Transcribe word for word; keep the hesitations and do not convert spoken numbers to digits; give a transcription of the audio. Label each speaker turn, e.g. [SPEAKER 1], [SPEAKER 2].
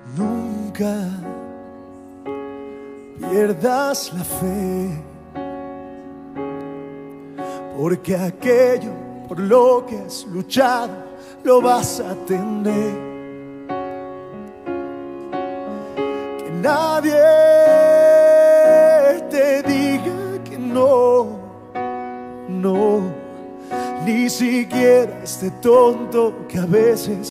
[SPEAKER 1] Nunca pierdas la fe, porque aquello por lo que has luchado lo vas a tener. Que nadie te diga que no, no, ni siquiera este tonto que a veces